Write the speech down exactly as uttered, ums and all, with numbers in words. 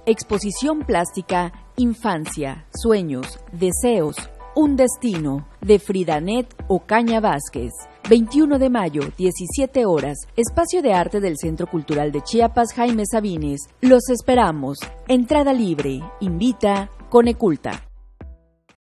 Exposición plástica Infancia, Sueños, Deseos, un Destino, de Fridanet Ocaña Vázquez. veintiuno de mayo, diecisiete horas, Espacio de Arte del Centro Cultural de Chiapas Jaime Sabines. Los esperamos. Entrada libre. Invita Coneculta.